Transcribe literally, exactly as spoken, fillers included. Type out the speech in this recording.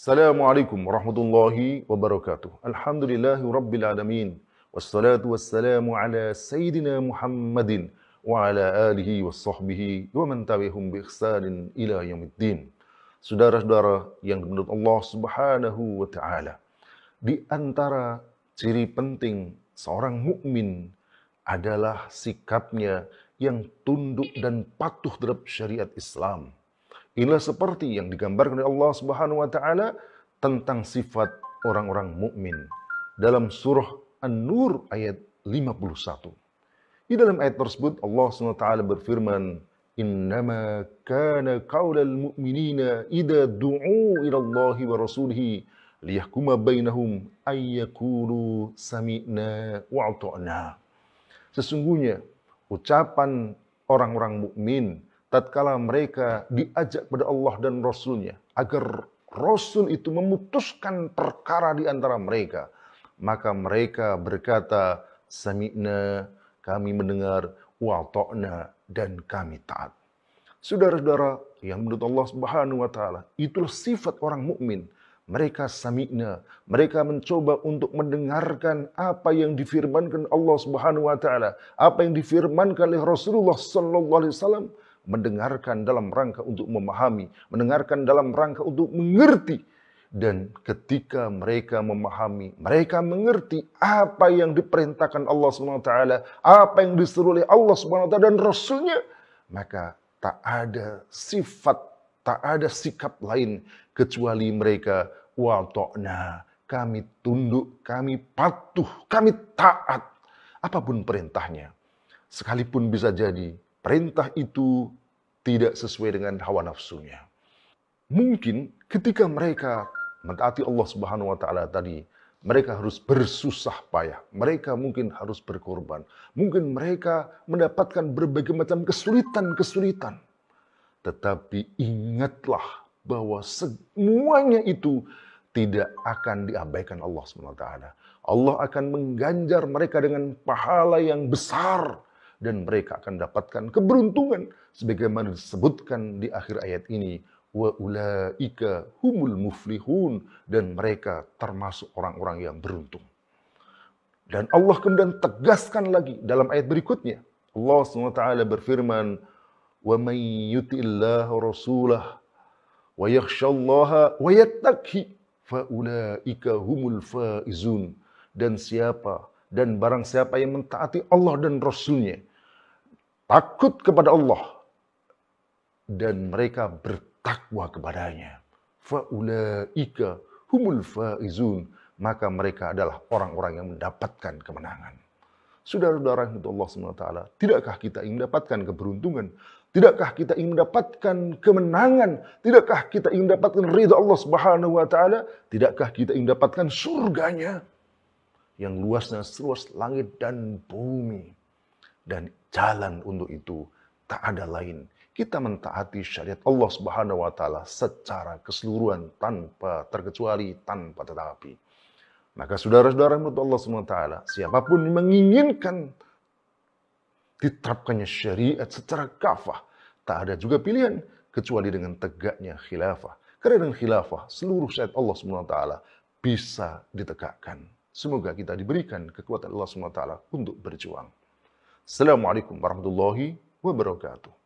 Assalamualaikum warahmatullahi wabarakatuh. Alhamdulillahi rabbil alamin. Wassalatu wassalamu ala sayyidina Muhammadin wa ala alihi wa sahbihi wa man tabi'ahum bi ihsanin ila yaumiddin. Saudara-saudara yang menurut Allah Subhanahu wa taala, di antara ciri penting seorang mukmin adalah sikapnya yang tunduk dan patuh terhadap syariat Islam. Inilah seperti yang digambarkan oleh Allah Subhanahu wa taala tentang sifat orang-orang mukmin dalam surah An-Nur ayat lima puluh satu. Di dalam ayat tersebut Allah Subhanahu wa taala berfirman, "Innama kana qaulal mu'minina idza du'u ila Allahi wa rasulihi liyahkuma bainahum ay yaqulu sami'na wa ata'na." Sesungguhnya ucapan orang-orang mukmin tatkala mereka diajak kepada Allah dan Rasul-Nya agar Rasul itu memutuskan perkara di antara mereka, maka mereka berkata, sami'na, kami mendengar, wa ta'na, dan kami taat. Saudara-saudara yang menurut Allah Subhanahu wa taala, itulah sifat orang mukmin. Mereka sami'na, mereka mencoba untuk mendengarkan apa yang difirmankan Allah Subhanahu wa taala, apa yang difirmankan oleh Rasulullah sallallahu alaihi wasallam, mendengarkan dalam rangka untuk memahami, mendengarkan dalam rangka untuk mengerti. Dan ketika mereka memahami, mereka mengerti apa yang diperintahkan Allah subhanahu wa taala, apa yang disuruh oleh Allah subhanahu wa taala dan Rasulnya, maka tak ada sifat, tak ada sikap lain kecuali mereka wa ta'na, kami tunduk, kami patuh, kami taat apapun perintahnya. Sekalipun bisa jadi perintah itu tidak sesuai dengan hawa nafsunya. Mungkin ketika mereka mentaati Allah Subhanahu wa taala tadi, mereka harus bersusah payah, mereka mungkin harus berkorban, mungkin mereka mendapatkan berbagai macam kesulitan-kesulitan. Tetapi ingatlah bahwa semuanya itu tidak akan diabaikan Allah Subhanahu wa taala. Allah akan mengganjar mereka dengan pahala yang besar. Dan mereka akan dapatkan keberuntungan sebagaimana disebutkan di akhir ayat ini, wa ulaika humul muflihun, dan mereka termasuk orang-orang yang beruntung. Dan Allah kemudian tegaskan lagi dalam ayat berikutnya, Allah subhanahu wa taala berfirman, wa may yuti'illah rasulah wa yakhshallaha wa yattaqi fa ulaika humul faizun. Dan siapa dan barang siapa yang mentaati Allah dan Rasulnya, takut kepada Allah, dan mereka bertakwa kepadanya, faulaika humul faizun, maka mereka adalah orang-orang yang mendapatkan kemenangan. Saudara-saudara yang Allah subhanahu wa taala, tidakkah kita ingin mendapatkan keberuntungan? Tidakkah kita ingin mendapatkan kemenangan? Tidakkah kita ingin mendapatkan ridha Allah subhanahu wa taala? Tidakkah kita ingin mendapatkan surganya yang luasnya seluas langit dan bumi? Dan jalan untuk itu tak ada lain, kita mentaati syariat Allah Subhanahu wa taala secara keseluruhan tanpa terkecuali, tanpa tetapi. Maka saudara-saudara menurut Allah Subhanahu wa taala, siapapun yang menginginkan diterapkannya syariat secara kafah, tak ada juga pilihan kecuali dengan tegaknya khilafah. Karena dengan khilafah seluruh syariat Allah Subhanahu wa taala bisa ditegakkan. Semoga kita diberikan kekuatan Allah Subhanahu wa taala untuk berjuang. Assalamualaikum warahmatullahi wabarakatuh.